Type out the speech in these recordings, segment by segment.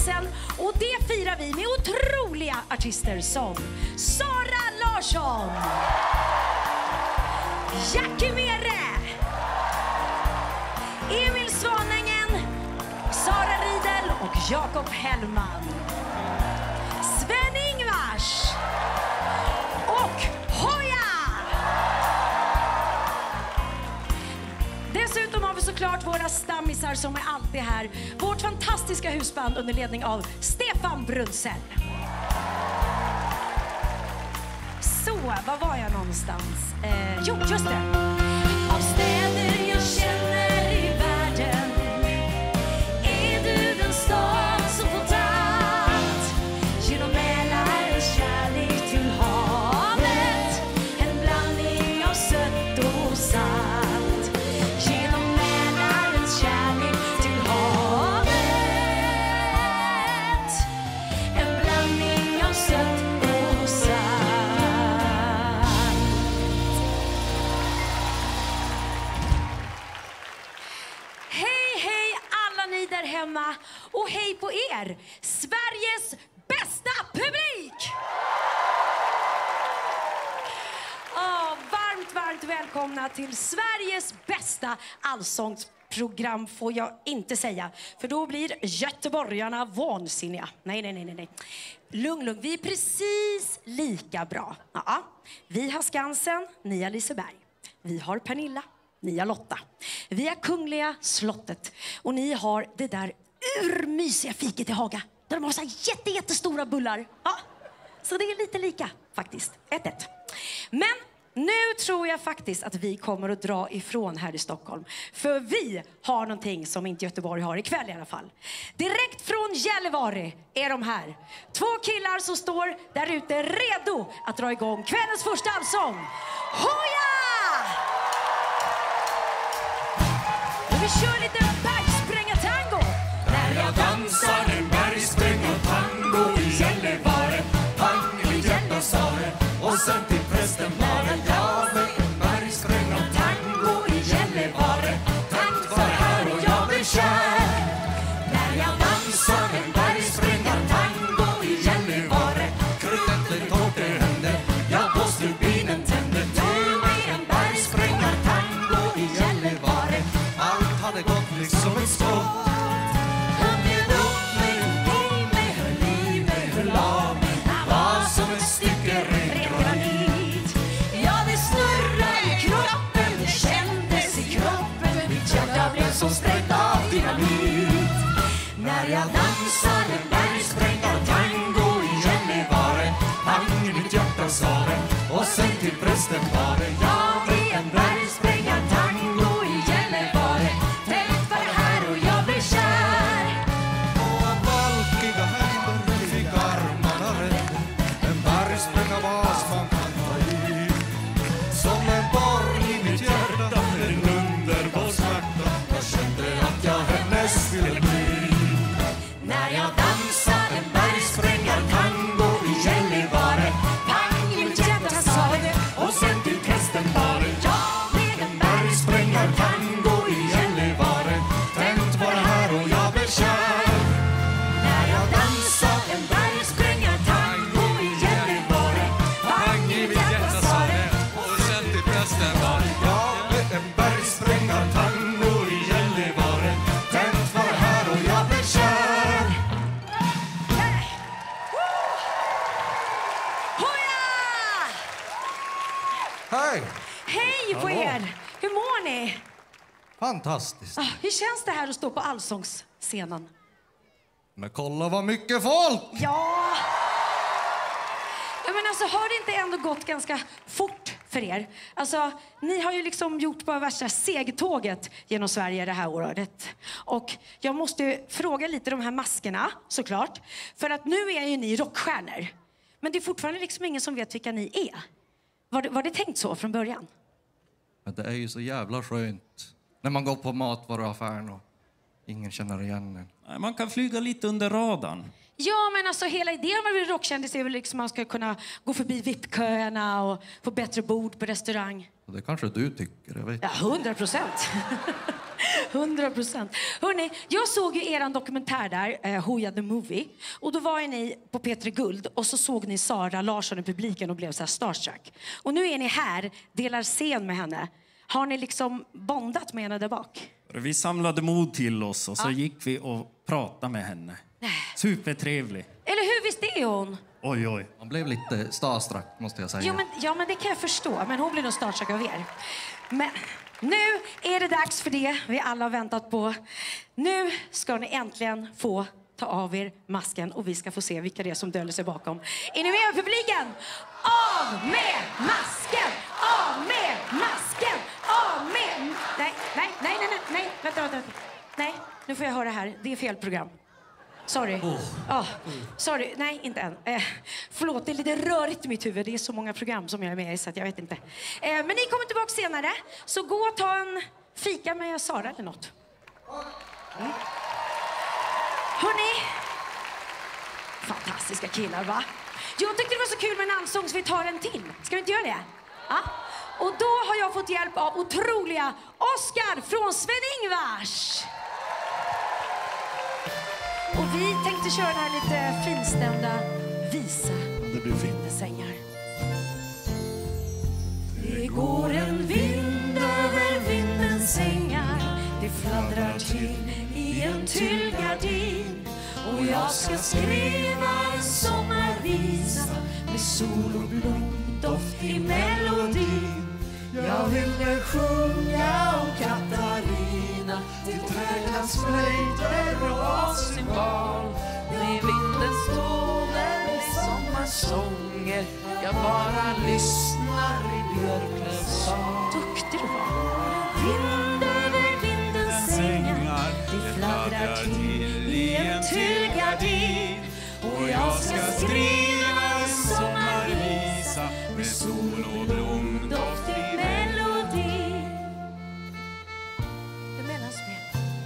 Skansen. Och det firar vi med otroliga artister som Sara Larsson, Jackie Mere, Emil Svanängen, Sara Riedel och Jakob Hellman, Sven-Ingvars och Hoja. Dessutom har vi såklart våra stammisar som är alltid här. Vårt fantastiska husband under ledning av Stefan Brunzell. Så, var var jag någonstans? Jo, just det. Av städer jag känner i världen är du den stad som fått allt. Genom Mälarens kärlek till havet, en blandning av sött och salt. Genom Mälarens kärlek till havet, en blandning av sött och salt. Där hemma och hej på er, Sveriges bästa publik! Varmt välkomna till Sveriges bästa allsångsprogram får jag inte säga, för då blir göteborgarna vansinniga. Nej. Lugn, vi är precis lika bra. Ja, vi har Skansen, ni har Liseberg. Vi har Pernilla, ni har Lotta. Vi har Kungliga slottet. Och ni har det där urmysiga fiket i Haga. Där de har så här jättestora bullar. Ja, så det är lite lika faktiskt. 1-1. Men nu tror jag faktiskt att vi kommer att dra ifrån här i Stockholm. För vi har någonting som inte Göteborg har ikväll i alla fall. Direkt från Gällivare är de här. 2 killar som står där ute redo att dra igång kvällens första allsång. Hoja! Vi kör lite bergsprängartango. När jag dansar en bergsprängartango i Gällivare, pang i mitt hjärta sa det, och sen till prästen var det. Jag med en bergsprängartango i Gällivare, tänkt var här och jag blev kär. När jag dansar en bergsprängartango i Gällivare, kruttet och det hände, jag på stubinen tände. Du med en bergsprängartango i Gällivare, allt hade gått liksom ett skott. Han bjöd upp mig, tog mig, höll i mig, höll av mig. Var som ett stycke ren granit. Ja, det snurrade i kroppen, det kändes i kroppen. Mitt hjärta blev som sprängt av dynamit. När jag dansar en bergsprängartango i Gällivare, pang i mitt hjärta sa det, och sen till prästen var det. Jag är en bergsprängartango i Gällivare, tänkt var här och jag blev kär. Och valkiga höjder fick armarna rädda, en bergsprängarvas man kan ta i. Som en borg i mitt hjärta, en underbar smärta, jag kände att jag hennes ville bli. När jag dansar en bergsprängartango i Gällivare, pang i mitt hjärta sa det, och sen till prästen var det. Jag blev en bergsprängartango i Gällivare, tänkt var här och jag blev kär. När jag dansar en bergsprängartango i Gällivare, pang i mitt hjärta sa det, och sen till prästen var det. Jag blev en bergsprängartango i Gällivare, tänkt var här och jag blev kär. Hoja! Hej! Hej på er! Hur mår ni? Fantastiskt. Hur känns det här att stå på allsångsscenen? Men kolla vad mycket folk! Ja, men alltså har det inte ändå gått ganska fort för er? Alltså, ni har ju liksom gjort bara värsta segtåget genom Sverige det här året. Och jag måste ju fråga lite de här maskerna, såklart. För att nu är ju ni rockstjärnor. Men det är fortfarande liksom ingen som vet vilka ni är. Var det tänkt så från början? Men det är ju så jävla skönt när man går på matvaruaffären och ingen känner igen en. Nej, man kan flyga lite under radarn. Ja, men alltså hela idén med att bli rockkändis är väl liksom att man ska kunna gå förbi VIP-köerna och få bättre bord på restaurang. Och det kanske du tycker, jag vet. Ja, 100%. 100%. Hörrni, jag såg ju eran dokumentär där, Hooja the Movie. Och då var ju ni på P3 Guld och så såg ni Sara Larsson i publiken och blev så här starstruck. Och nu är ni här, delar scen med henne. Har ni liksom bondat med henne där bak? Vi samlade mod till oss och så gick vi och pratade med henne. Supertrevlig. Eller hur, visst är hon? Oj, oj. Man blev lite starstruck, måste jag säga. Jo, men det kan jag förstå. Men hon blir nog starstruck av er. Men nu är det dags för det vi alla har väntat på. Nu ska ni äntligen få ta av er masken och vi ska få se vilka det är som döljer sig bakom. Är ni med publiken? Av med masken! Av med masken! Av med... Nej. Vänta. Nej, nu får jag höra här. Det är fel program. Sorry. Sorry. Nej, inte än. Förlåt, det är lite rörigt i mitt huvud. Det är så många program som jag är med i så att jag vet inte. Men ni kommer tillbaka senare. Så gå och ta en fika med Sara eller något. Hörrni. Fantastiska killar, va? Jag tyckte det var så kul med en allsång så vi tar en till. Ska vi inte göra det? Ja. Och då har jag fått hjälp av otroliga Oskar från Sven-Ingvars. Och vi tänkte köra den här lite finstämda visa. Det blir fint. Sängar. Det går en vind över vindens sängar. Det fladdrar till i en tyllgardin. Och jag ska skriva en sommarvisa med sol och blomdoft i melodin. Jag ville sjunga om Katarina till trädens flöjter och avsymbal. Med vindens toner och sommarsånger jag bara lyssnar i Björklövs sång. Duktig du var. Vind över vindens sängar. Det fladdrar till i en tyllgardin. Och jag ska skriva en sommarvisa med sol och blomdoft i melodin. Det mellanspel.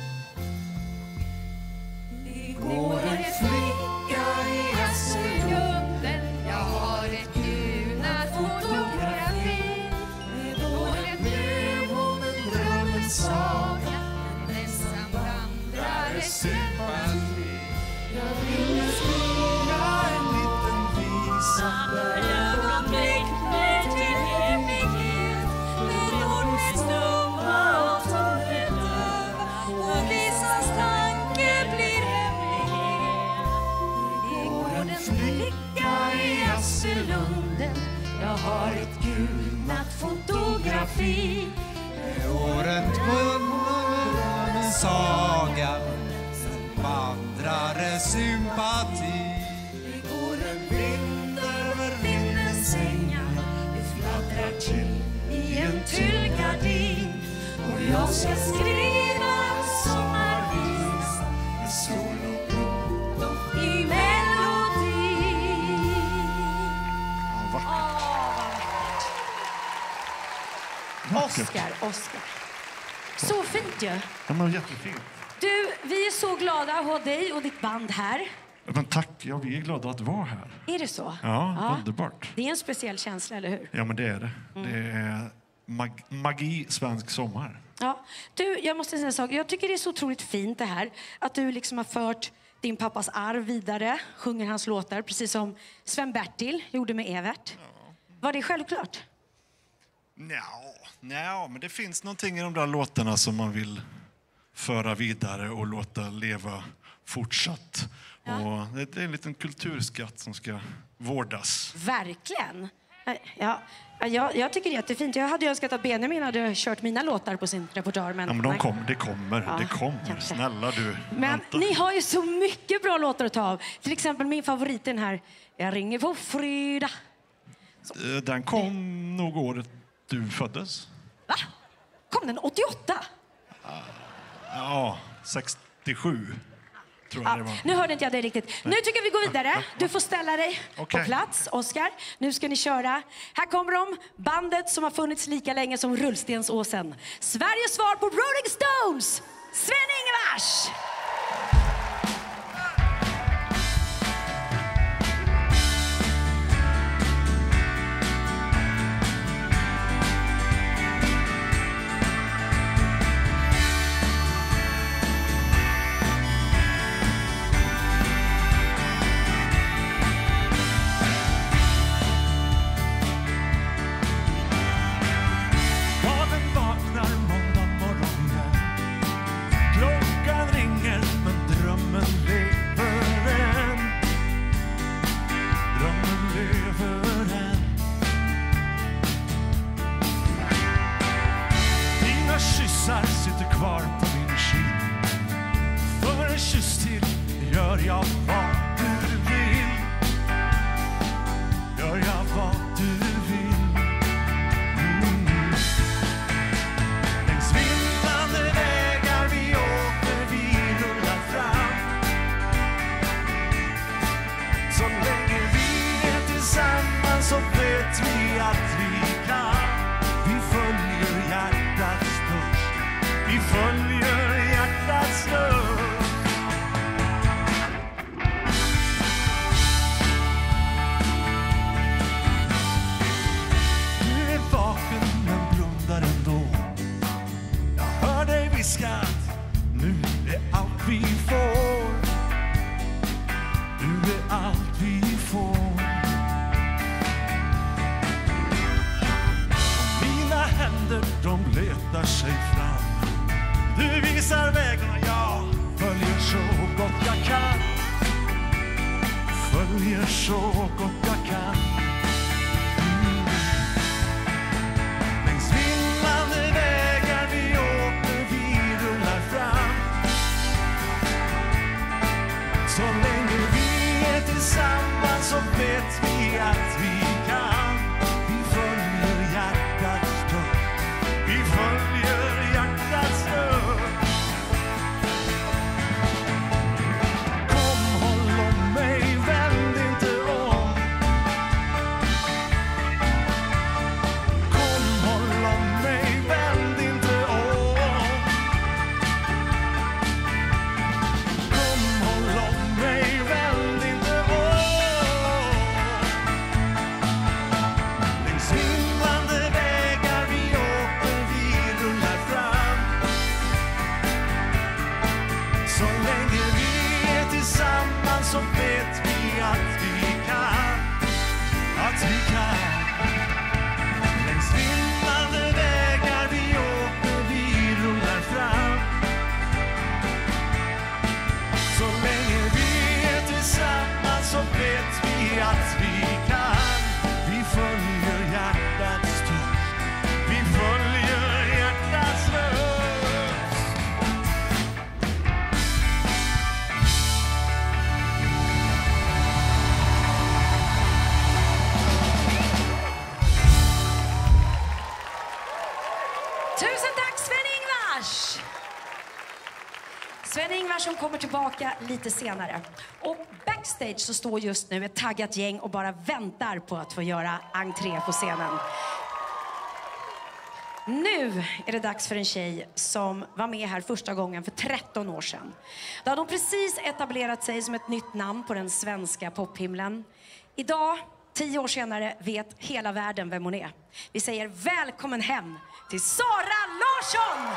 Det går en flicka i Asselgrunden. Jag har ett gulnat fotografi. Det går en dröm om en drömmens saga. En ensam vandrare sympati. Jag vill skriva en liten visa. Ögonblick ner till hemlighet. Med ord med stumma och tunnor döva. Och visans tanke blir hemlighet. Det går en flicka i Asselunden. Jag har ett gulnat fotografi. Året kunde en saga, sen vandrare sympati. Det går en vind över vindens sängar. Det fladdrar till i en tyllgardin. Och jag ska skriva en sommarvisa med sol och blomdoft i melodin. Oscar. Så fint ju. Ja, men jättefint. Du, vi är så glada att ha dig och ditt band här. Men tack, ja, vi är glada att vara här. Är det så? Ja, underbart. Det är en speciell känsla, eller hur? Ja, men det är det. Det är magi svensk sommar. Ja. Du, jag måste säga en sak. Jag tycker det är så otroligt fint det här. Att du liksom har fört din pappas arv vidare. Sjunger hans låtar, precis som Sven-Bertil gjorde med Evert. Var det självklart? Ja, men det finns någonting i de där låtarna som man vill föra vidare och låta leva fortsatt. Ja. Och det är en liten kulturskatt som ska vårdas. Verkligen. Ja, jag tycker det är jättefint. Jag hade önskat att Benjamin hade kört mina låtar på sin repertoar. Men ja, men det kommer. Kanske. Snälla du. Men vänta. ni har ju så mycket bra låtar att ta av. Till exempel min favorit, den här Jag ringer på fredag. Den kom nog året du föddes. Va? Kom den 88? Ja, 67. Tror jag det var. Nu hörde inte jag dig riktigt. Nu tycker jag vi går vidare. Du får ställa dig på Okej. plats, Oscar. Nu ska ni köra. Här kommer de, bandet som har funnits lika länge som Rullstensåsen. Sveriges svar på Rolling Stones, Sven-Ingvars! gör jag vad du vill. Gör jag vad du vill. Längs vindlande vägar vi åker, vi rullar fram. Så länge vi är tillsammans så vet vi att vi kan. Vi följer hjärtats törst. Vi följer hjärtats törst. Du är vaken men blundar ändå. Jag hör dig viska att nu är allt vi får. Du är allt vi får. Mina händer de letar sig fram. Du visar vägen och jag följer så gott jag kan. Följer så gott jag kan. Längs vindlande vägar vi åker, vi rullar fram. Så länge vi är tillsammans så vet vi att vi kan. Vi följer hjärtats törst. Vi följer hjärtats törst. Kom, håll om mig, vänd inte om. Kom, håll om mig, vänd inte om. Kom, håll om mig, vänd inte om. Längs vindlande vägar vi åker, vi rullar fram. Så länge vi är tillsammans så vet vi att vi kan. Att vi kan. Längs vindlande vägar vi åker, vi rullar fram. Så länge vi är tillsammans så vet vi att vi kan. Vi följer hjärtats törst. Vi följer hjärtats röst. Tusen tack Sven-Ingvars! Sven-Ingvars som kommer tillbaka lite senare. Och backstage så står just nu ett taggat gäng och bara väntar på att få göra entré på scenen. Nu är det dags för en tjej som var med här första gången för 13 år sedan. Då hade hon precis etablerat sig som ett nytt namn på den svenska pophimlen. Idag, 10 år senare, vet hela världen vem hon är. Vi säger välkommen hem till Sara Larsson!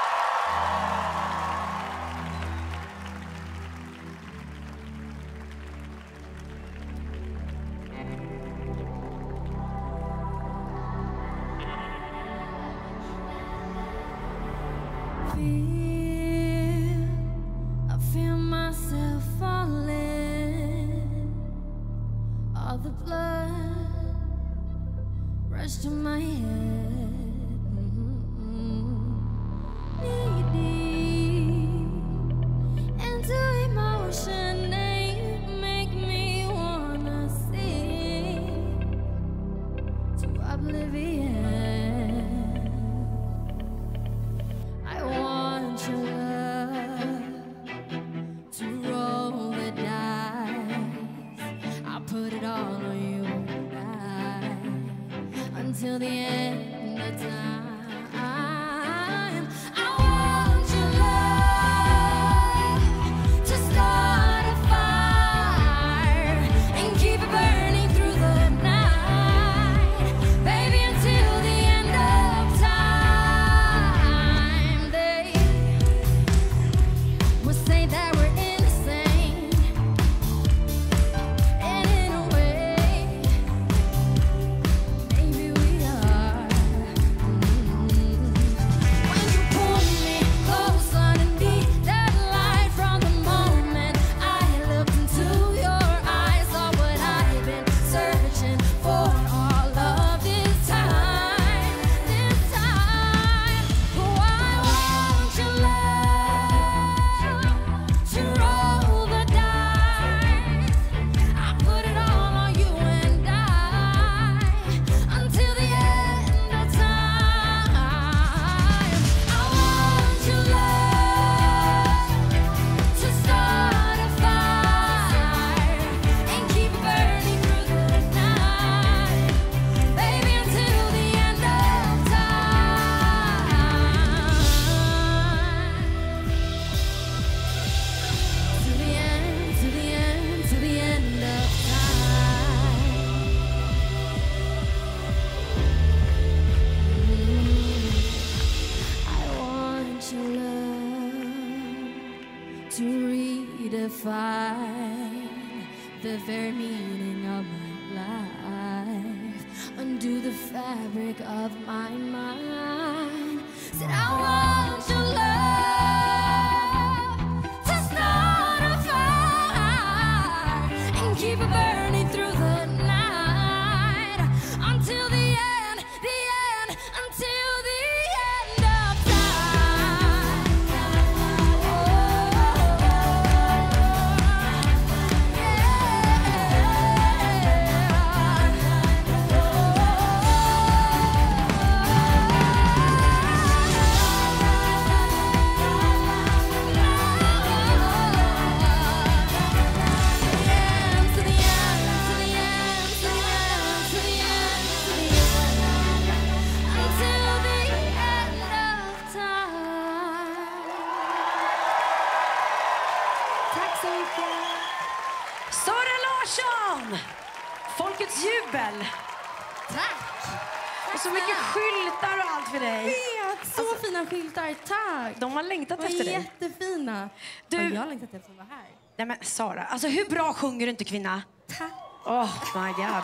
I feel myself falling. All the blood rushed to my head. Knee-deep into emotion, they make me wanna sing to oblivion. I want your love to roll the dice. I put it all on you until the end of time. I want your love to start a fire and keep it burning through the night, baby, until the end of time. They will say that we're insane, and in a way, maybe we are. to redefine the very meaning of my life, undo the fabric of my mind. Said I want your love to start a fire and keep it burning through the night until the end, until the end of time. Tack så mycket. Sara Larsson! Folkets jubel. Tack. Och så mycket skyltar och allt för dig. Vet, så fina skyltar. Tack. De har längtat De efter är dig. jättefina. Du- Och jag har längtat efter att vara här. Nej men Sara, alltså hur bra sjunger du inte kvinna? Tack. Oh my god.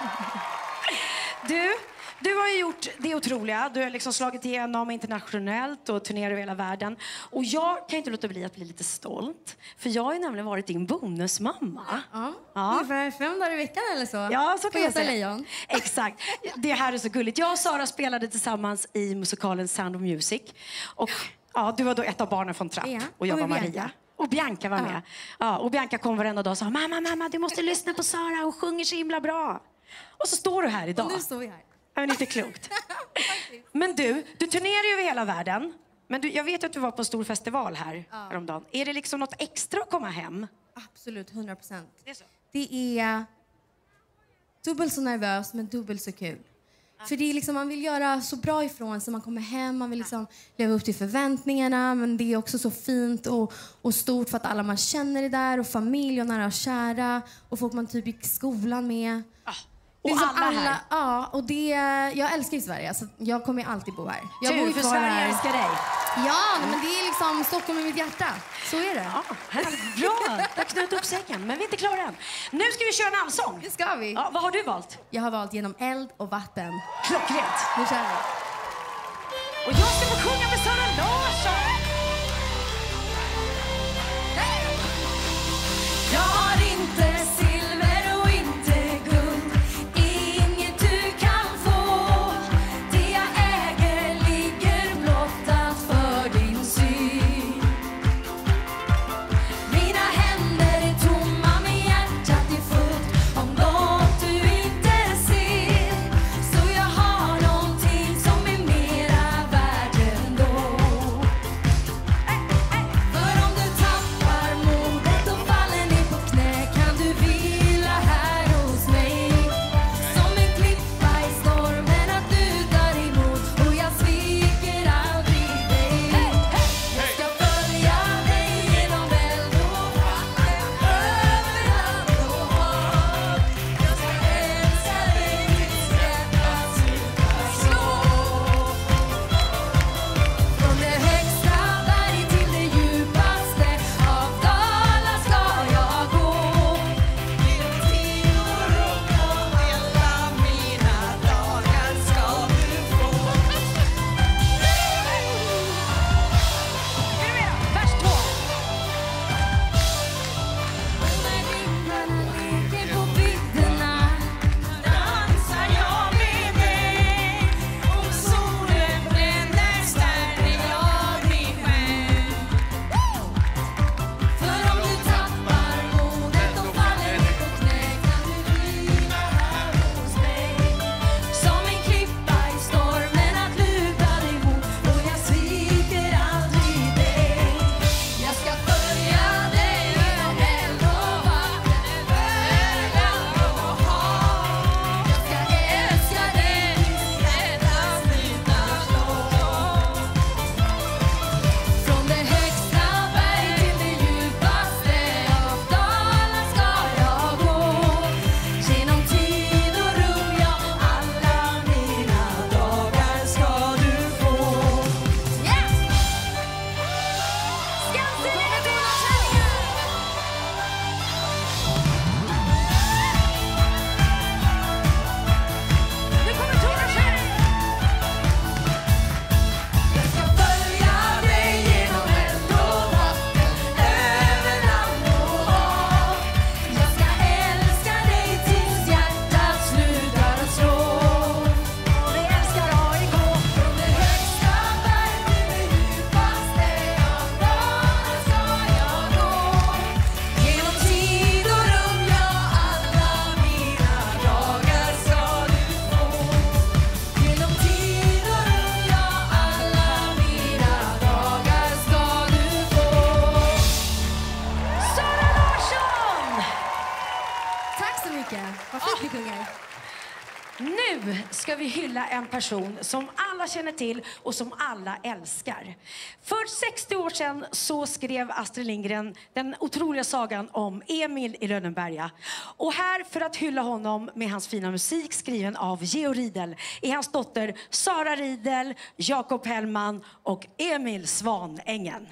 Du har ju gjort det otroliga. Du har liksom slagit igenom internationellt och turnerat över hela världen. Och jag kan inte låta bli att bli lite stolt. För jag har ju nämligen varit din bonusmamma. Ja. Ungefär 5 dagar i veckan eller så. Ja, så På kan man Göta säga. Lejon. Exakt. Det här är så gulligt. Jag och Sara spelade tillsammans i musikalen Sound of Music. Och ja, du var då ett av barnen från Trapp. Ja, Och jag och var Bianca. Maria. Och Bianca var med. Ja, och Bianca kom varenda dag och sa mamma, du måste lyssna på Sara. Hon sjunger så himla bra. Och så står du här idag. Och nu står vi här. Ja, men inte klokt. Men du turnerar ju över hela världen. Men jag vet att du var på en stor festival här häromdagen. Är det liksom något extra att komma hem? Absolut, 100%. Det är så. Det är dubbelt så nervös men dubbelt så kul. För det är liksom, man vill göra så bra ifrån sig. Man kommer hem, man vill liksom leva upp till förväntningarna. Men det är också så fint och stort för att alla man känner är där. Och familj och nära och kära. Och folk man typ gick i skolan med. Och liksom alla här. Ja, och det, jag älskar ju Sverige. Så jag kommer alltid bo här. Jag bor Tur, ju för kvar Sverige här. älskar dig. Ja, men det är liksom Stockholm i mitt hjärta. Så är det. Ja, härligt. Bra, jag har knut upp säcken. Men vi är inte klara än. Nu ska vi köra en allsång. Det ska vi. Ja, vad har du valt? Jag har valt genom eld och vatten. Klockrent. Nu kör vi. Och jag ska få sjunga med Sara Larsson. Jag har inte silver och inte guld, inget du kan få. Det jag äger ligger blottat för din syn. Mina händer är tomma men hjärtat är fullt om något du inte ser. Så jag har någonting som är mera värt Nu ska vi hylla en person som alla känner till och som alla älskar. För 60 år sedan så skrev Astrid Lindgren den otroliga sagan om Emil i Lönneberga. Och här för att hylla honom med hans fina musik skriven av Georg Riedel är hans dotter Sara Riedel, Jakob Hellman och Emil Svanängen.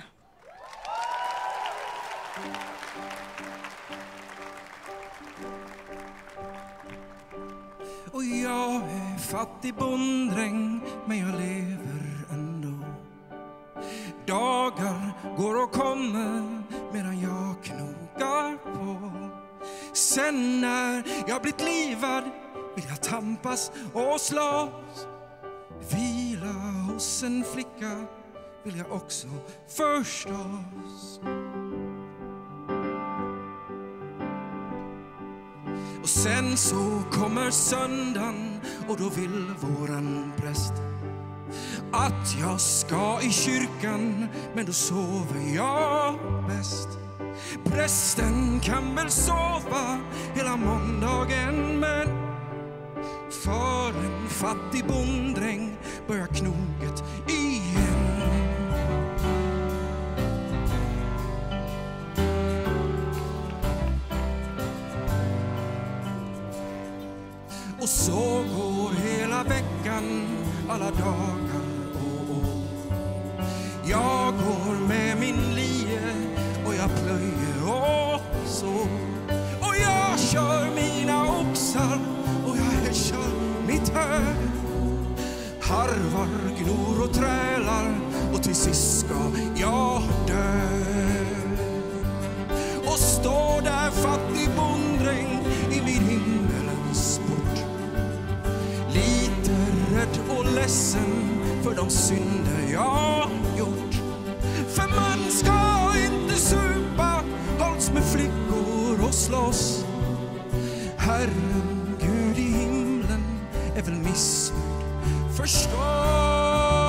Och jag är fattig bonddräng, men jag lever ändå. Dagar går och kommer medan jag knogar på. Sen när jag blivit livad vill jag tampas och slåss. Vila hos en flicka vill jag också förstås. Och sen så kommer söndagen och då vill våran präst att jag ska i kyrkan, men då sover jag bäst. Prästen kan väl sova hela måndagen, men för en fattig bonddräng börjar knoget igen. Och så går hela veckan, alla dagar och år. Jag går med min lie och jag plöjer och så. Och jag kör mina oxar och jag häschar mitt hö. Harvar, gnor och trälar och till sist ska jag dö. Och stå där fattig bonddräng i min himmelens port. Lite rädd och ledsen för de synder jag gjort. För man ska inte supa, hålls med flickor och slåss. Herren Gud i himlen är väl missnöjd förstås.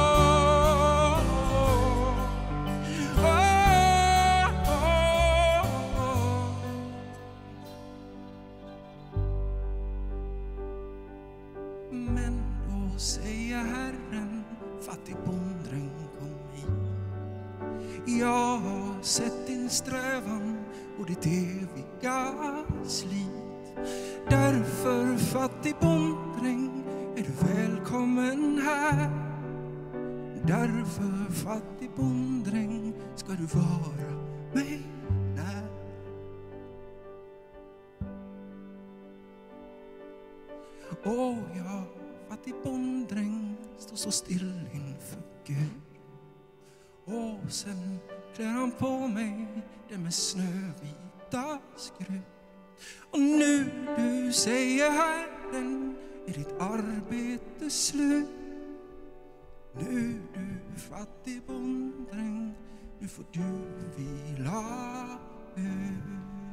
Men då säger Herren, fattig bonddräng, kom hit. Jag har sett din strävan och ditt eviga slit. Därför, fattig bonddräng, är du välkommen här. Därför, fattig bonddräng, ska du vara mig när. Och jag, fattig bonddräng, står så still inför Gud. Och sen klär han på mig det med snövita skrud. Och nu du säger Herren, är ditt arbete slut. Nu du fattig bonddräng, nu får du vila ut.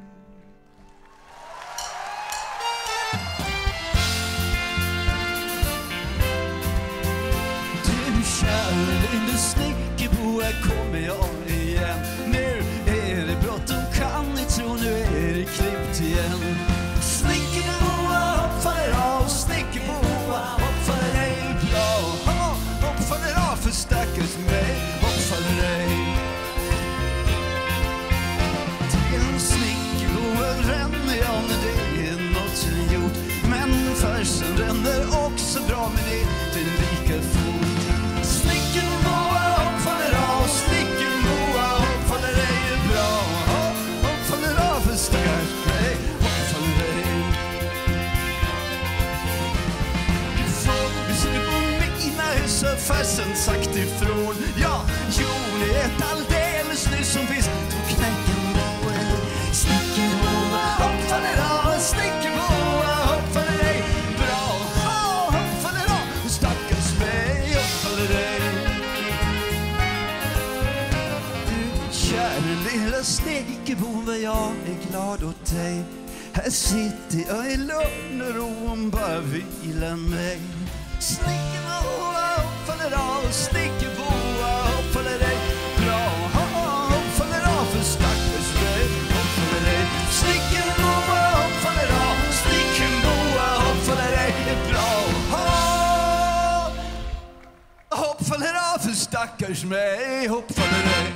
Kärlek, du snickerbo, här kommer jag igen. Nu är det bråttom, kan ni tro, nu är det klippt igen. Snickerbo, hopp faller av, snickerbo, hopp faller ej bra. Hopp faller av för stackars mig, hopp faller ej. Till en snickerbo ränner jag när det är något som gjort. Men färsen ränner också bra, men inte lika fort. Snickerboa, hopp faller av, snickerboa, hopp faller ej bra. Hopp faller av för stackars mig, hopp faller ej. Du får se på mina hus och färsen sagt ifrån. Ja, jorden är ett alldeles nyss som finns på knäcken på en. Snickerboa, hopp faller av, snickerboa, hopp faller ej bra. Hopp faller av för stackars mig, hopp faller ej. Kära lilla snickerbo, jag är glad åt dig. Här sitter jag i lugn och ro och bara vilar mig. Snickerboa, hopp faller av, snickerboa, hopp faller ej bra. Hopp faller av för stackars mig, hopp faller ej. Snickerboa, hopp faller av, snickerboa, hopp faller ej bra. puss med ihop för dig.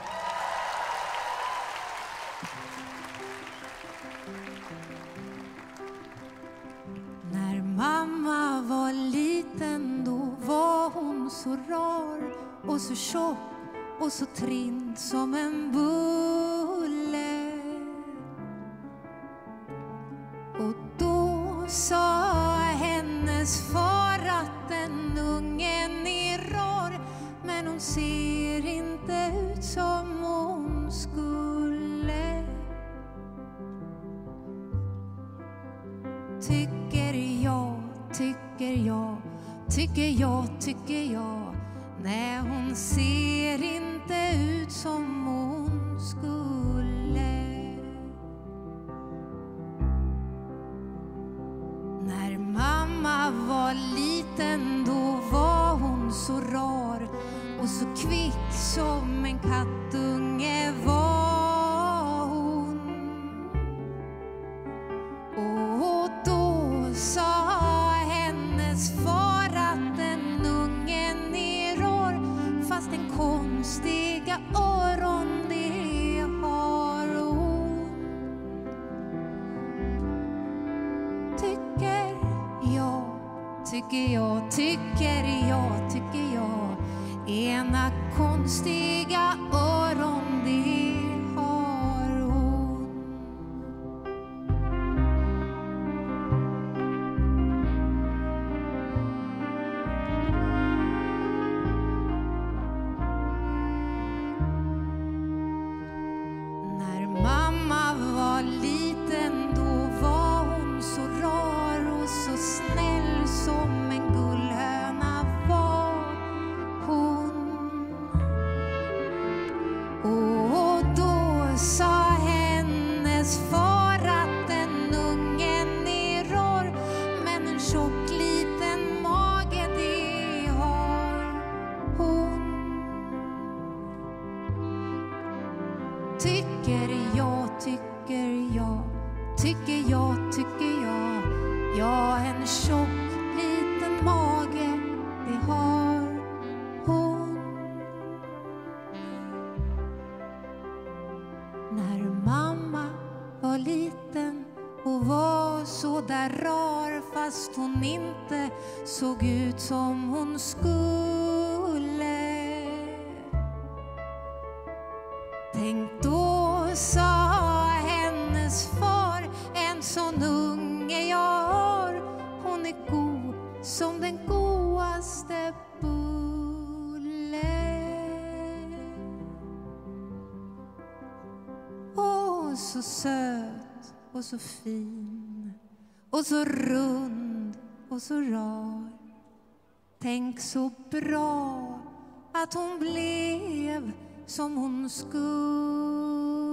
När mamma var liten då var hon så rar och så tjock och så trint som en bulle. Och då sa hennes far att den ungen är rar, men hon ser inte ut som hon skulle. Tycker jag, nej hon ser inte ut som hon skulle. När mamma var liten då var hon så rar och så kvick som en kattunge var hon. Och då sa hennes far att den ungen är rar, fast den konstiga öron det har hon. Tycker jag ena konstiga öron det har hon. När mamma var liten då var hon så rar och så snäll som en gullhöna var hon. Och då sa hennes far att den ungen är rar, men en tjock liten mage det har hon. Tycker jag, ja en tjock liten mage det har hon. När mamma var liten och var så där rar, fast hon inte såg ut som hon skulle. Tänk då sa hennes far, en sån unge jag har, hon är god som den godaste bulle. Och så söt och så fin och så rund och så rar. Tänk så bra att hon blev som hon skulle.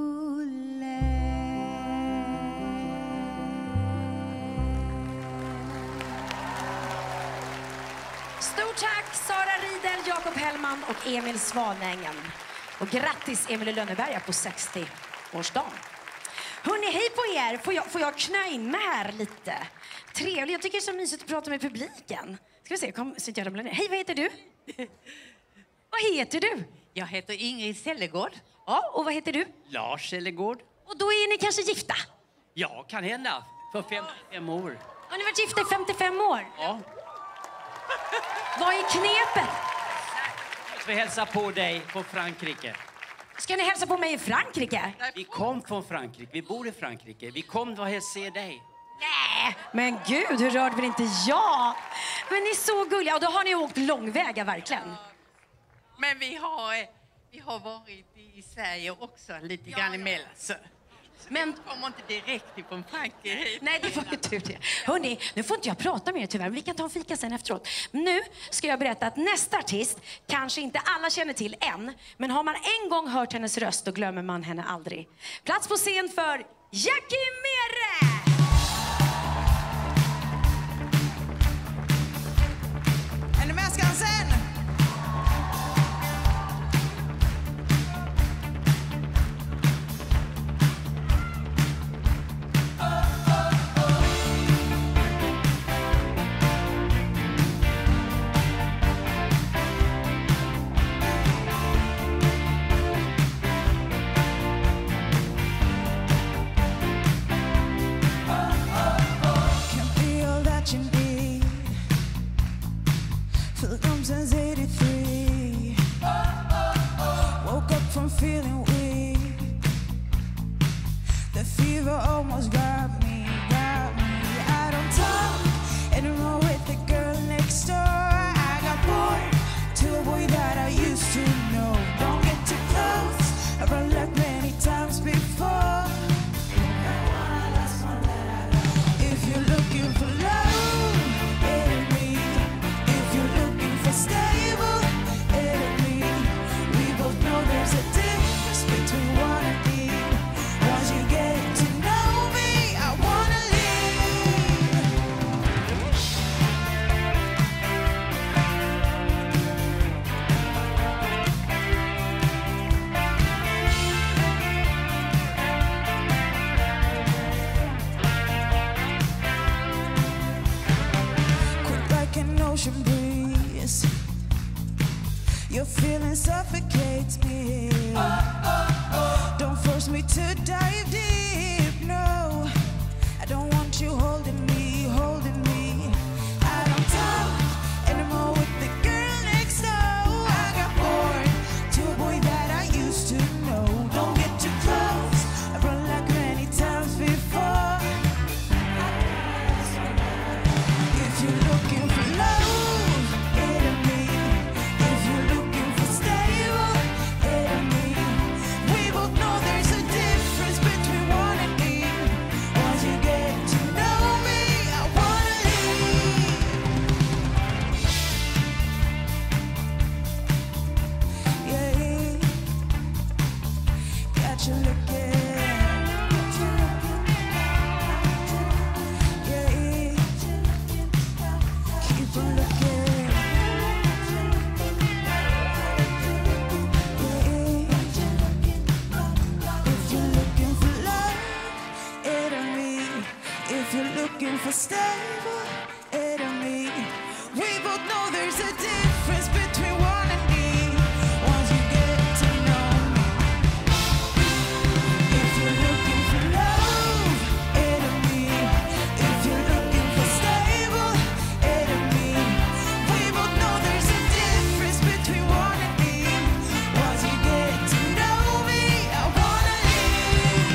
Stort tack Sara Riedel, Jakob Hellman och Emil Svanängen. Och grattis Emil Lönneberga på 60-årsdagen. Hörrni, hej på er. Får jag knö in mig här lite? Trevligt. Jag tycker det är så mysigt att prata med publiken. Ska vi se, kom så jag ramlar ner. Hej, vad heter du? Vad heter du? Jag heter Ingrid Sellegård. Ja, och vad heter du? Lars Sellegård. Och då är ni kanske gifta? Ja, kan hända. För 55 år. Har ni varit gifta i 55 år? Ja. Vad är knepet? Vi hälsar på dig från Frankrike. Ska ni hälsa på mig i Frankrike? Vi kom från Frankrike. Vi bor i Frankrike. Vi kom för att se dig. Nej, men gud, hur rörde väl inte jag? Men ni är så gulliga. Och då har ni åkt långväga, verkligen. Men vi har varit i Sverige också, lite grann emellan. Men kommer inte direkt ifrån Frankrike. Nej, det var ju tur det. Hörrni, nu får inte jag prata med er tyvärr. Vi kan ta en fika sen efteråt. Nu ska jag berätta att nästa artist kanske inte alla känner till än. Men har man en gång hört hennes röst, då glömmer man henne aldrig. Plats på scen för Jackie Mere! Är ni med Skansen? I'm feeling weak. The fever almost got me. I don't talk anymore with the girl next door. I got bored to a boy that I used to know. Don't get too close, I've run like many times before. If you're looking for love, it'll me. If you're looking for stable, it'll me. We both know there's a difference between one and me. Once you get to know me, I wanna leave. Quick like an ocean breeze. Your feeling suffocates me. Don't force me to dive deep. No, I don't want you holding me, holding me. I don't talk anymore with the girl next door. I got bored to a boy that I used to know. Don't get too close, I've run like many times before. If you're looking for love, it'll me. If you're looking for stable, it'll me. We both know there's a difference between one and me. Once you get to know me, I wanna leave. Yeah, got you looking. Yeah, keep on looking. If you're looking for love, it'll me. If you're looking for stable, it'll me. We both know there's a difference between one and me. Once you get to know me. If you're looking for love, it'll me. If you're looking for stable, it'll me. We both know there's a difference between one and me. Once you get to know me, I wanna leave.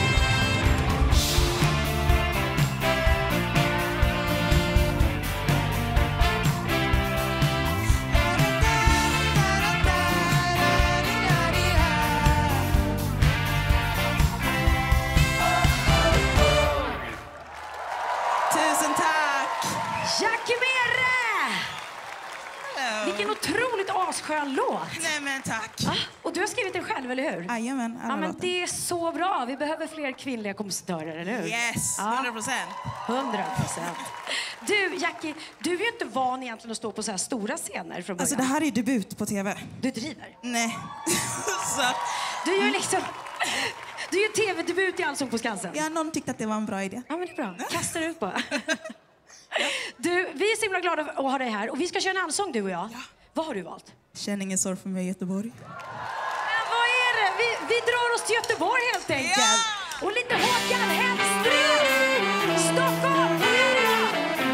Tusen tack! Jackie Mere! Vilken otroligt asskön låt. Nej men tack. Och du har skrivit den själv, eller hur? Jajamän, alla Ja, men låtar. det är så bra. Vi behöver fler kvinnliga kompositörer, eller hur? Yes, Ja. 100%. 100%. Du, Jackie, du är ju inte van egentligen att stå på så här stora scener från början. Alltså det här är debut på TV. Du driver? Nej. Så, Du gör liksom... Du gör tv-debut i Allsång på Skansen. ja, någon tyckte att det var en bra idé. Ja, men det är bra. Kasta ut bara. Du, vi är så himla glada att ha dig här. Och vi ska köra en allsång, du och jag. Vad har du valt? Känn ingen sorg för mig i Göteborg. Men vad är det? Vi drar oss till Göteborg helt enkelt. Och lite Håkan Hellström. Stockholm, kom igen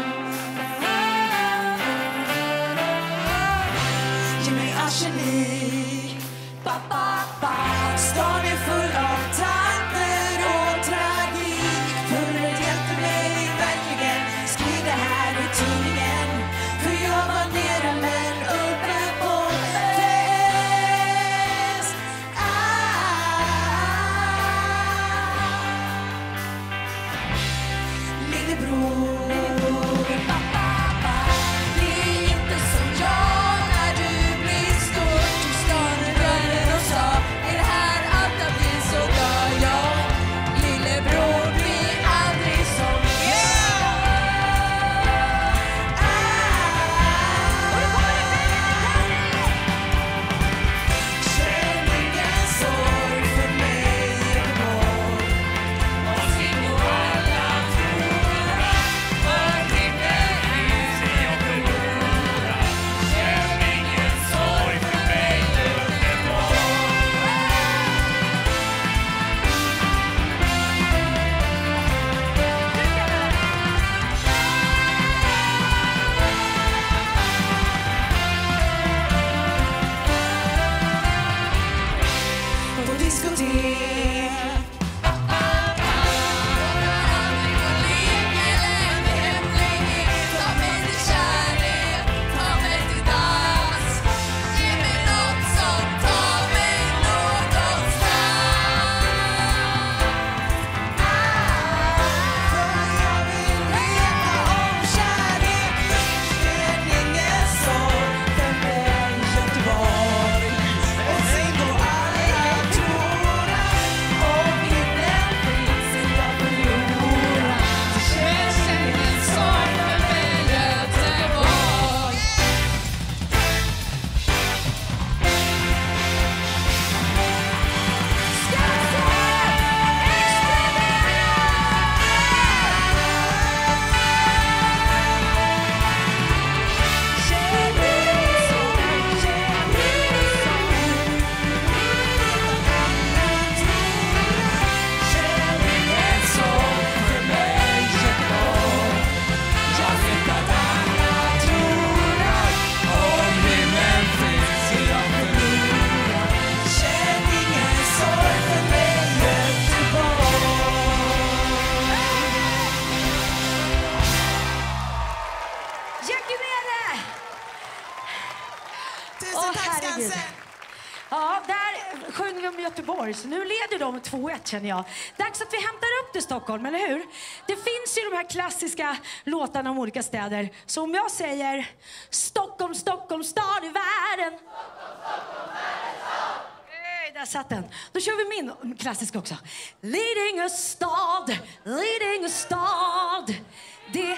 då! Ge mig arsenik. Stan är full av tanter och tragik. Pulvret hjälper mig verkligen. Skriv det här i tidningen. För jag var nere men uppe på fest. Lillebror. Det är inte som jag när du blir stor. Tog stan runt och sa, är det här allt har blivit diskotek. Ja, där sjöng vi om Göteborg, så nu leder de 2-1 känner jag. Dags att vi hämtar upp det Stockholm, eller hur? Det finns ju de här klassiska låtarna om olika städer. Så om jag säger Stockholm, Stockholm, stad i världen. Hey, där satt den. Då kör vi min klassiska också. Lidingö stad, Lidingö stad. Det...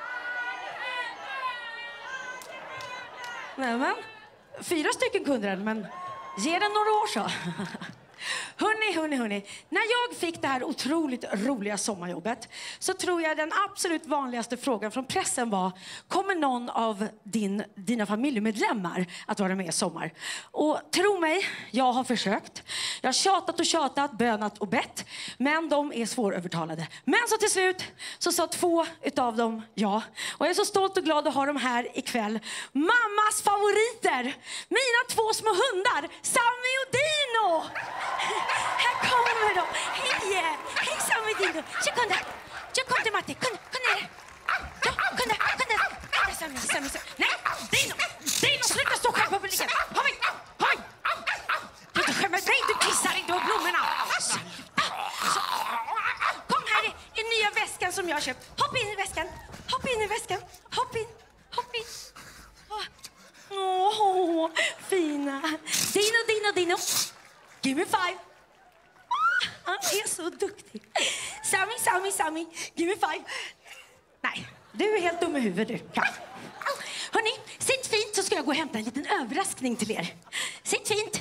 Nämen. 4 stycken kunde den, men ge den några år så. Hörni. När jag fick det här otroligt roliga sommarjobbet så tror jag den absolut vanligaste frågan från pressen var: kommer någon av dina familjemedlemmar att vara med i sommar? Och tro mig, jag har försökt. Jag har tjatat, bönat och bett. Men de är svårövertalade. Men så till slut så sa 2 utav dem ja. Och jag är så stolt och glad att ha dem här ikväll. Mammas favoriter! Mina 2 små hundar, Sammy och Dino! Här kommer de! Hej! Hej Sammy och Dino! Jag kom till Matti! Kom ner! Sammy! Nej! Dino! Sluta stå själv på publiken! Hoj! Du inte skämmer mig! Du kissar inte på blommorna! Kom här i nya väskan som jag har köpt. Hopp in i väskan! Hopp in! Åh, fina! Dino! Give me 5! Han är så duktig. Sammy, give me 5. Nej, du är helt dum i huvudet du. Ja. Hörrni, sitt fint så ska jag gå och hämta en liten överraskning till er. Sitt fint.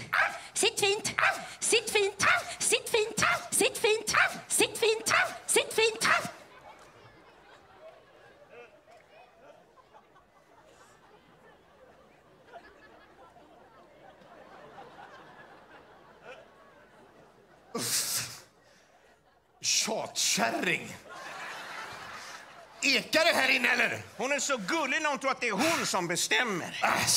Tjatkärring. Ekar det här inne eller? Hon är så gullig när hon tror att det är hon som bestämmer.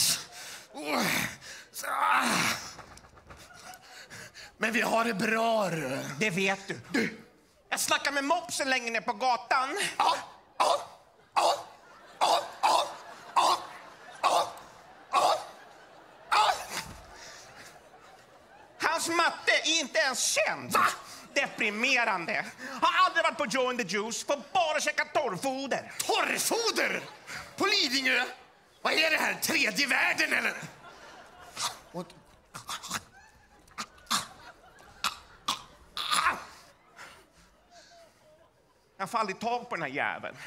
Men vi har det bra. Det vet du. Jag snackar med mopsen längre ner på gatan. Hans matte är inte ens känd. Va? Deprimerande. Har aldrig varit på Joe and the Juice. Får bara käka torrfoder. Torrfoder? På Lidingö? Vad är det här? Tredje världen eller? Jag får aldrig tag på den här jäveln.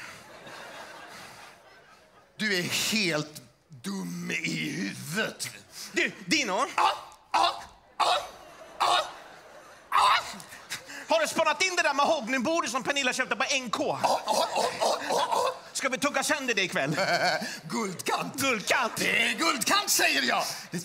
Du är helt dum i huvudet. Du, Dino. Har du spannat in det där mahognybordet som Pernilla köpte på NK? Ska vi tugga sönder det ikväll? Guldkant. Det är guldkant säger jag.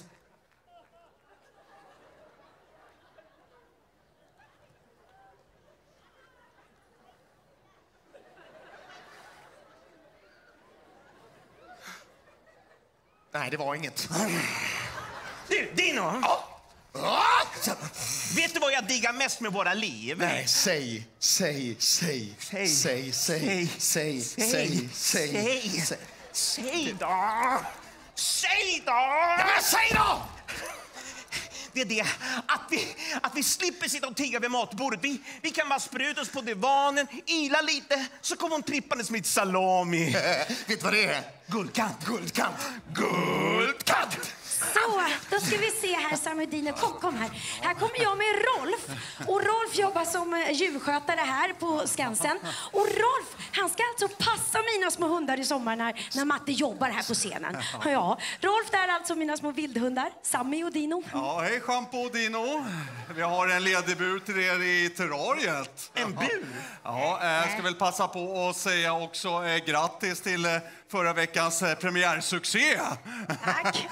Nej, det var inget. Du, Dino. Vet du vad jag diggar mest med våra liv? Nej, säg. Säg då! Säg då! Ja, men säg då! Det är det att vi slipper sitta och tigga vid matbordet. Vi kan bara spruta oss på divanen, ila lite, så kommer hon trippandes med ett salami. Vet du vad det är? Guldkant. Så, då ska vi se här, Samudine. Kom här. Här kommer jag med Rolf. Och Rolf jobbar som djurskötare här på Skansen. Och Rolf, han ska alltså passa mina små hundar i sommar när Matte jobbar här på scenen. Ja, Rolf, det är alltså mina små vildhundar, Sammy och Dino. Ja, hej Schampo och Dino. Vi har en ledig bur till er i terrariet. En bur? Ja, jag ska väl passa på att säga också grattis till förra veckans premiärsuccé. Tack.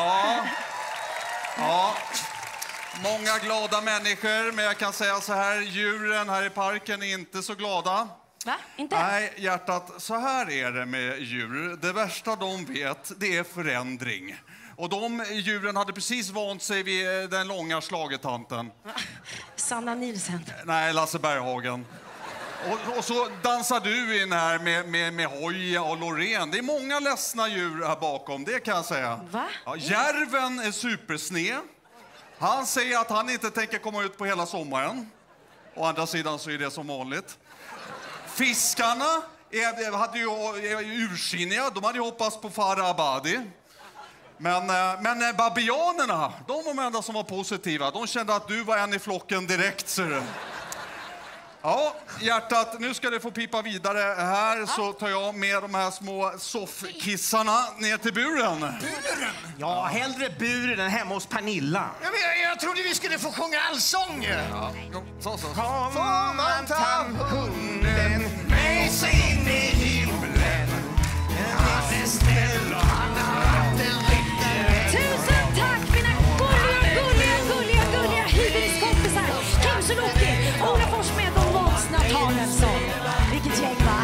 Ja, många glada människor, men jag kan säga så här, djuren här i parken är inte så glada. Va? Inte? Nej, hjärtat, så här är det med djur. Det värsta de vet, det är förändring. Och de djuren hade precis vant sig vid den långa schlagertanten. Sanna Nilsson. Nej, Lasse Berghagen. Och så dansar du in här med Hoja och Loreen. Det är många ledsna djur här bakom, det kan jag säga. Va? Ja, järven är supersned. Han säger att han inte tänker komma ut på hela sommaren. Å andra sidan så är det som vanligt. Fiskarna hade ju ursinniga, de hade ju hoppats på Farah Abadi. Men babianerna, de var de enda som var positiva. De kände att du var en i flocken direkt, ser du. Ja, hjärtat, nu ska du få pipa vidare. Här så tar jag med de här små soffkissarna ner till buren. Buren? Ja, hellre buren än hemma hos Pernilla. Jag trodde vi skulle få sjunga allsång. Ja, så. Får man ta hunden med sig in i himlen? Han är snäll och han har den riktiga. Tusen tack, mina gulliga hybriskompisar. Kim Sulocki, Ola Forssmed och Måns Nathanaelsson. Vilket gäng, va?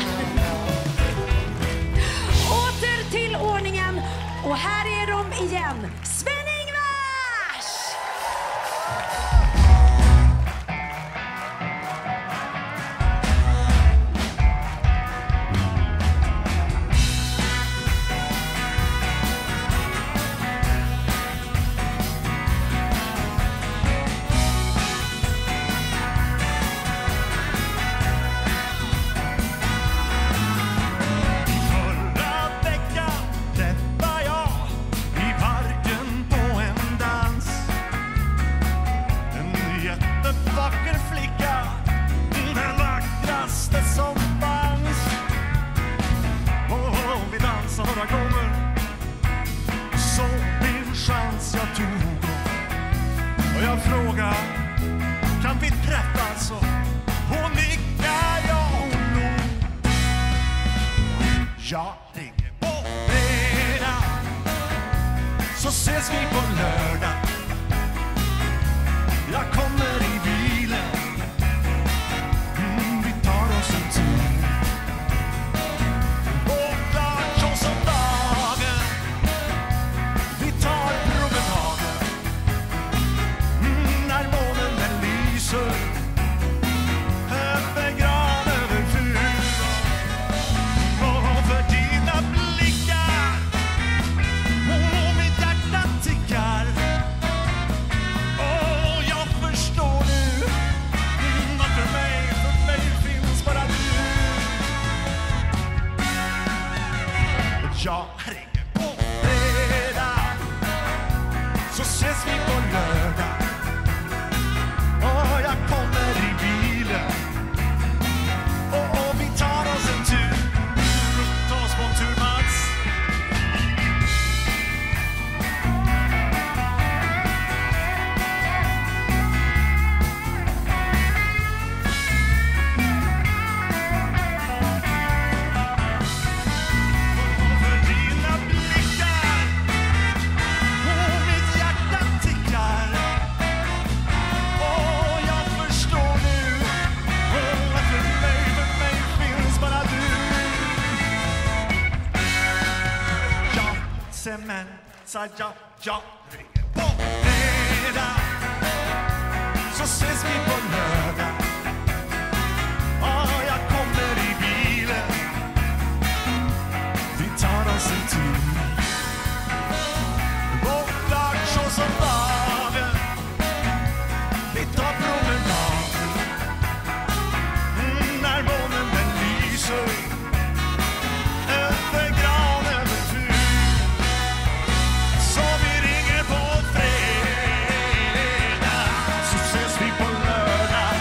Åter till ordningen. Och här är de igen. Sven-Ingvars! Förra veckan träffade jag i parken på en dans en jättevacker flicka, den vackraste som fanns. Och vi dansade några gånger, så min chans jag tog. Och jag frågade, kan vi träffas? Och hon nickade, ja hon log. Jag ringer på fredag, så ses vi på lördag. Jag kommer i bilen, vi tar oss en tur. Och klart så som dagen, vi tar promenaden. När månen den lyser över gran över fur. Och för dina blickar och mitt hjärta tickar. Och jag förstår nu att för mig finns bara du. Jag ringer på fredag, så ses vi på lördag. Och jag kommer i bilen, och vi tar oss en tur. Ta oss på en tur, Mats. Och för dina blickar och mitt hjärta tickar. Och jag förstår nu att för mig finns bara du. Ja, semensar, jag ringer på fredag, så så ses vi på lördag. Ja, jag kommer i bilen. Vi tar oss en tur. Bortlagt så som dagen. Vi tar promenad. När månen den lyser över gran över tur. Så vi ringer på fredag, så ses vi på lördag.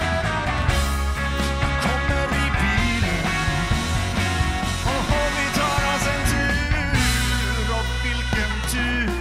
Kommer i bilen och vi tar oss en tur. Och vilken tur.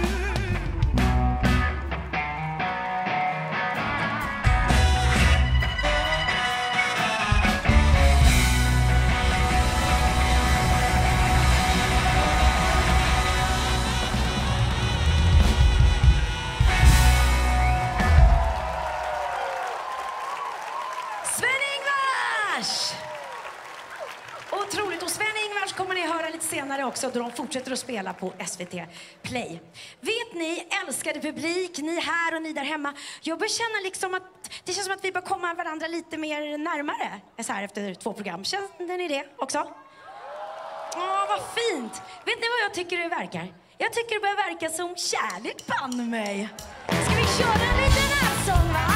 Sven-Ingvars! Otroligt. Och Sven-Ingvars kommer ni höra lite senare också då de fortsätter att spela på SVT Play. Vet ni, älskade publik, ni här och ni där hemma, jag börjar känna liksom att det känns som att vi bör komma varandra lite mer närmare så här efter 2 program. Känner ni det också? Åh, vad fint! Vet ni vad jag tycker det verkar? Jag tycker det börjar verka som kärlek, banne mig. Ska vi köra en liten allsång, va?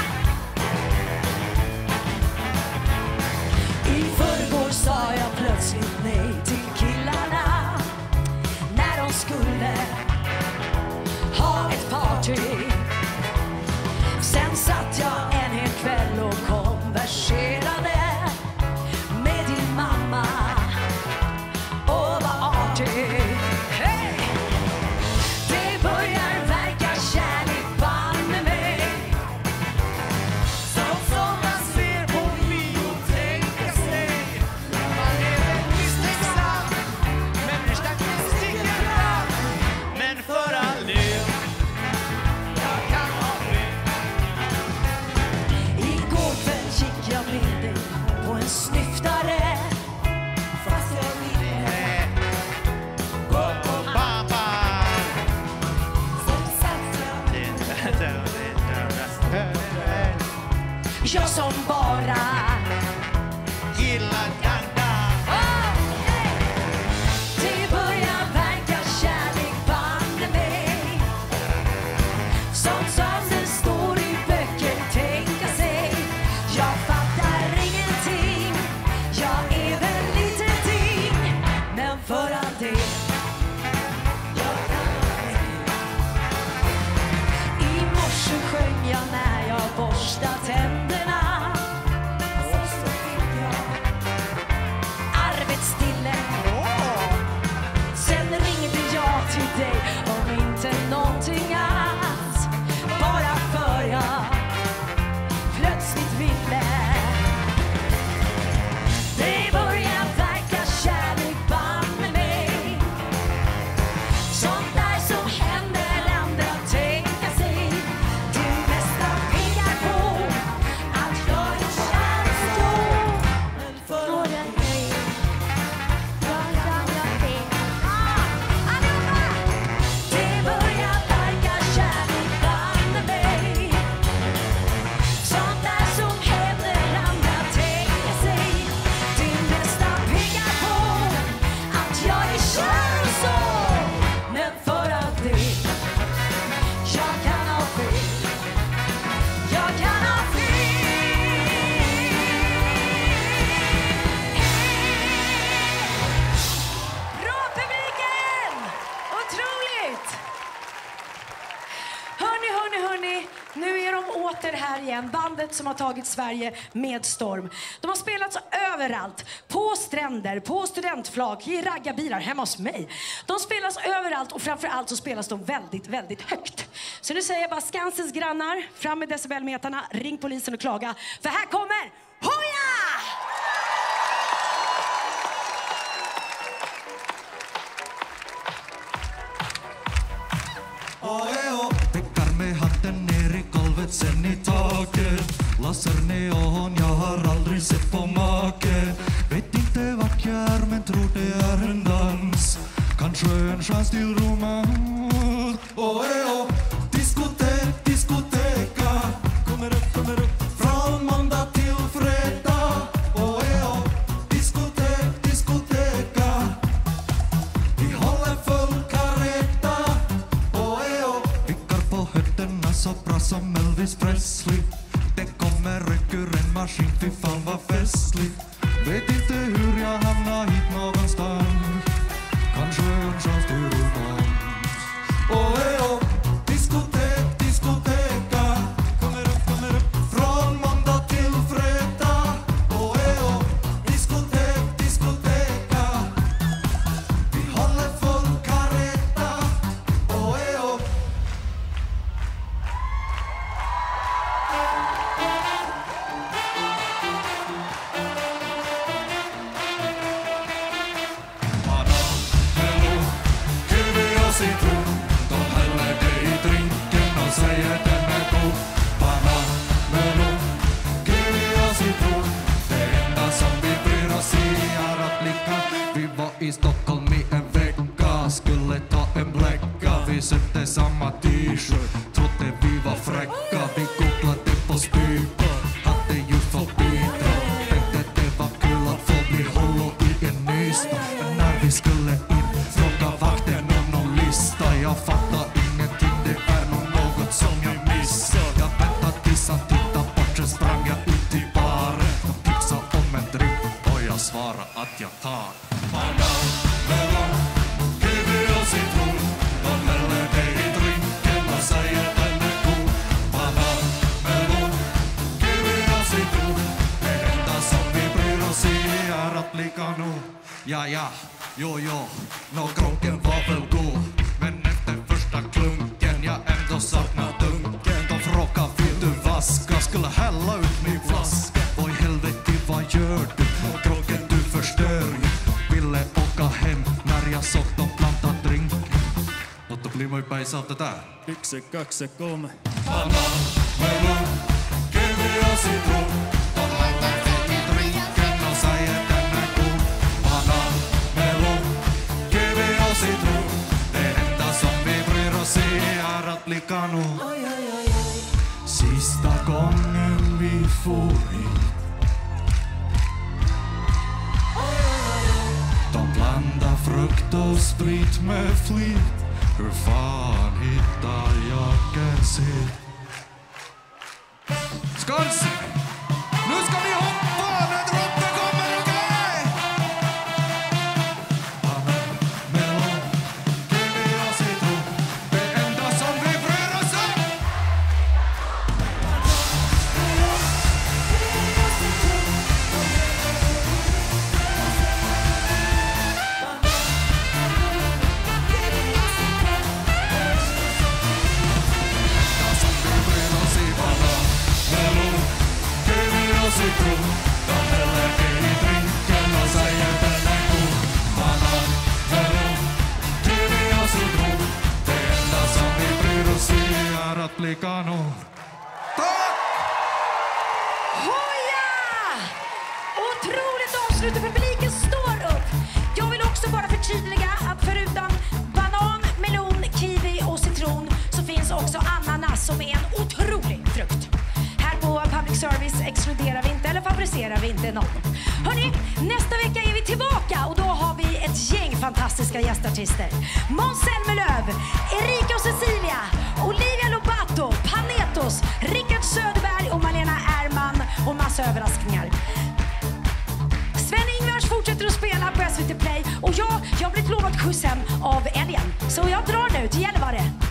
I förrgår sa jag plötsligt nej till killarna när de skulle ha ett party. Sen satt jag en hel kväll och konverserade med din mamma och var artig. Hey! Det börjar verka kärlek, banne mig. Sånt som man ser på bio, tänka sig. Man är misstänksam, människan sticker fram. Men för all del, jag kan ha fel. Igår kväll gick jag med dig på en snyftare. Fast jag ville gå på mamma. Sen satt jag som bara gillar tanta. Det börjar verka kärlek, banne mig. Sånt som det står i böcker, tänka sig. Jag fattar ingenting. Jag är väl lite ting. Men för all del, jag kan ha fel. I morse sjöng jag när jag borstade tänderna. Och så fick jag arbetsstille. Sen ringde jag till dig om inte någonting alls. Bara för jag plötsligt ville. Det börjar verka kärlek, banne mig. Sånt där som händer andra, tänka sig. Du nästan pekar på att jag är kär så. Men för dig, det börjar verka kärlek, banne mig. Sånt där som händer andra, tänka sig. Din nästa pekar på att jag är kär och så. Men för att det, jag kan ha fel. Jag kan ha fel. Bra, publiken! Otroligt! Hörni, nu är de åter här igen. Bandet som har tagit Sverige med storm. De har spelats överallt. På stränder, på studentflak, i raggarbilar, hemma hos mig. De spelas överallt och framförallt så spelas de väldigt, väldigt högt. Så nu säger jag bara Skansens grannar, fram med decibelmetarna, ring polisen och klaga. För här kommer Hoja! Pekar med hatten ner i golvet, sen i taket. Laserneon, jag har aldrig sett på make. Vet inte vart jag är, men tror det är en dans. Kanske en chans till romans. Diskotek, diskoteka. Kommer upp, maskin, fy fan vad festligt. Vet inte hur jag hamnar hit någonstans. Kanske en chans till romans. Diskotek, diskoteka. Kommer upp från måndag till fredag. Diskotek, diskoteka. Vi håller full kareta. Citron, de häller det i drinken och säger den är god. Banan, melon, kiwi och citron. Det enda som vi bryr oss i är att blicka. Vi var i Stockholm i en vecka, skulle ta en bläcka. Vi sökte samma t-shirt, trodde vi var fräcka. Vi googlade på spyr, hade ju fått bidrag. Tänkte det var kul att få bli hållo i en nystad. Men när vi skulle in, fråga vakten om någon lista. Jag fattar ingenting, det är nog något som jag missar. Jag väntade tills han tittade bort, sen sprang jag ut i baren. De tipsade om en drink och jag svarade att jag tar. Banan, melon, kiwi och citron. De häller det i drinken och säger den är god. Banan, melon, kiwi och citron. Det enda som vi bryr oss i är att bli kanon. Ja, jo, någronken var väl god. Men efter första klunken jag ändå saknar dunken. De frågar vill du vaska, skulle hälla ut min flaska. Vad i helvete, vad gör du? Groggen du förstör ju. Ville åka hem när jag såg dem planta drink. Och då blir man ju bajs av det där. Yksi, kaksi, kolme. Banan, melon, kiwi och citron. De häller det i drinken och säger den är god. Banan, melon, kiwi och citron. Det enda som vi bryr oss i är att bli kanon. Sista gången vi får hit. De blandar frukt och sprit med flit. Hur fan hittar jag en sitt? Skåls! Nu ska vi hoppa när droppen kommer, okej? Banan, melon, kiwi och citron. Det enda som vi bryr oss om. Citron, de häller det i drinken och säger den är god. Banan, melon, kiwi och citron. Det enda som vi bryr oss i är att bli kanon. Tack! Hoja! Otroligt avslut och publiken står upp. Jag vill också bara förtydliga att förutom banan, melon, kiwi och citron så finns också ananas som är en otrolig frukt. På public service exkluderar vi inte eller favoriserar vi inte någon. Hörrni, nästa vecka är vi tillbaka och då har vi ett gäng fantastiska gästartister. Måns Zelmerlöw, Erika och Cecilia, Olivia Lobato, Panetos, Rickard Söderberg och Malena Ärman och massa överraskningar. Sven-Ingvars fortsätter att spela på SVT Play och jag har blivit lovat skjutsen av Älgen. Så jag drar nu till Gällivare.